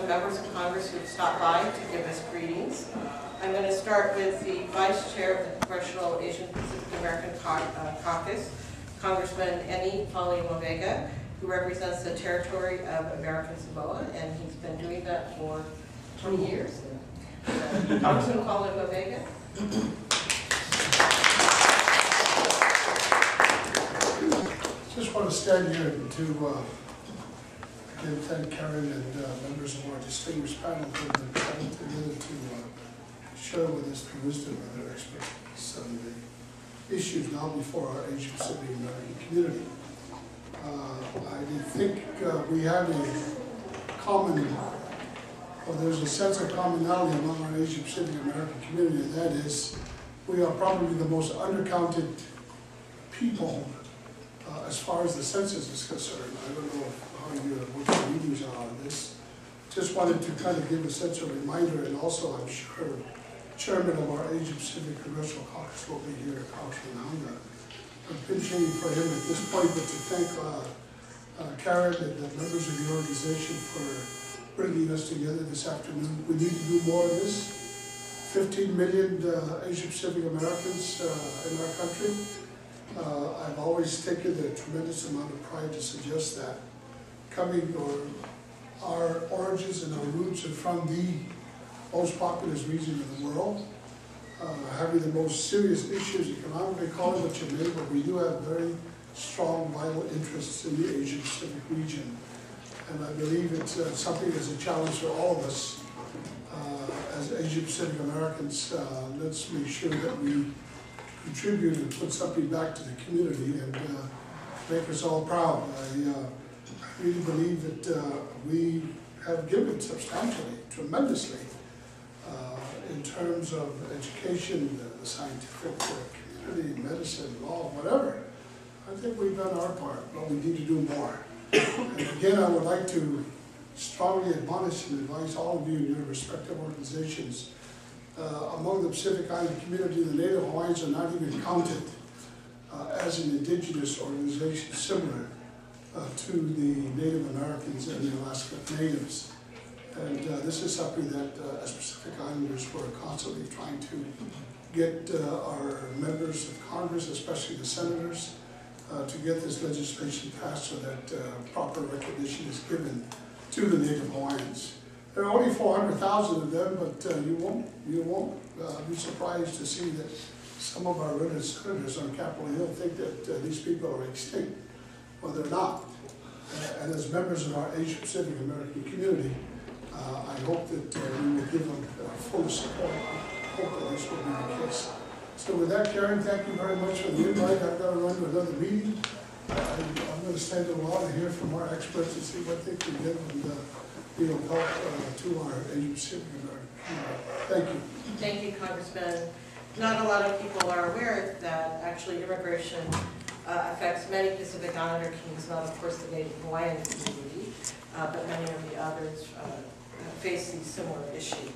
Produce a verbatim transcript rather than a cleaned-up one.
the members of Congress who have stopped by to give us greetings. I'm going to start with the Vice Chair of the Congressional Asian Pacific American Caucus, Congressman Eni Faleomavaega, who represents the territory of American Samoa, and he's been doing that for twenty years. So, Congressman Faleomavaega. Just want to stand here to uh, again thank Karen and uh, members of our distinguished panel for the time together to uh, share with us the wisdom of their expertise on the issues now before our Asian Pacific American community. Uh, I think uh, we have a common, well, there's a sense of commonality among our Asian Pacific American community, and that is we are probably the most undercounted people uh, as far as the census is concerned. I don't know how you, what your readings are on this. Just wanted to kind of give a sense of reminder, and also I'm sure Chairman of our Asian Pacific Congressional Caucus will be here, Congressman Eni. I'm pinching for him at this point, but to thank uh, uh, Karen and the members of the organization for bringing us together this afternoon. We need to do more of this. fifteen million uh, Asian Pacific Americans uh, in our country. Uh, I've always taken a tremendous amount of pride to suggest that coming or our origins and our roots are from the most populous region of the world. Uh, having the most serious issues economically, call it what you may, but we do have very strong vital interests in the Asian Pacific region. And I believe it's uh, something that's a challenge for all of us uh, as Asian Pacific Americans. Uh, let's make sure that we contribute and put something back to the community and uh, make us all proud. I, uh, I really believe that uh, we have given substantially, tremendously, uh, in terms of education, the, the scientific uh, community, medicine, law, whatever. I think we've done our part, but we need to do more. And again, I would like to strongly admonish and advise all of you in your respective organizations. Uh, among the Pacific Island community, the Native Hawaiians are not even counted uh, as an indigenous organization similar uh, to the Native Americans and the Alaska Natives. And uh, this is something that uh, as Pacific Islanders we're constantly trying to get uh, our members of Congress, especially the senators, uh, to get this legislation passed so that uh, proper recognition is given to the Native Hawaiians. There are only four hundred thousand of them, but uh, you won't, you won't uh, be surprised to see that some of our relative senators on Capitol Hill think that uh, these people are extinct. Well, they're not. Uh, and as members of our Asian Pacific American community, uh, I hope that uh, we will give them uh, full support. I hope that this will be the case. So with that, Karen, thank you very much for the invite. I've got to run to another meeting. I, I'm going to stand a while and hear from our experts and see what they can give and uh, you know, help uh, to our Asian Pacific American community. Thank you. Thank you, Congressman. Not a lot of people are aware that actually immigration uh, affects many Pacific Islander kings, not of course the Native Hawaiian community, uh, but many of the others uh, face these similar issues.